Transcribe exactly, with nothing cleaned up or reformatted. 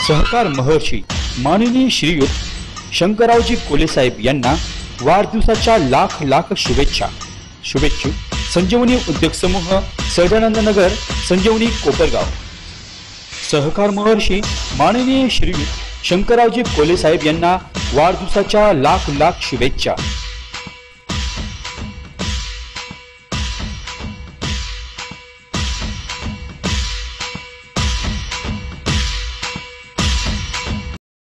सहकार महर्षी माननीय श्रीयुत शंकररावजी कोले साहेब यांना वाढदिवसाच्या लाख लाख शुभेच्छा। शुभेच्छुक संजीवनी उद्योग समूह, सहजानंद नगर, संजीवनी, कोपरगाव। सहकार महर्षी माननीय श्रीयुत शंकररावजी कोले साहेब यांना वाढदिवसाच्या लाख लाख शुभेच्छा।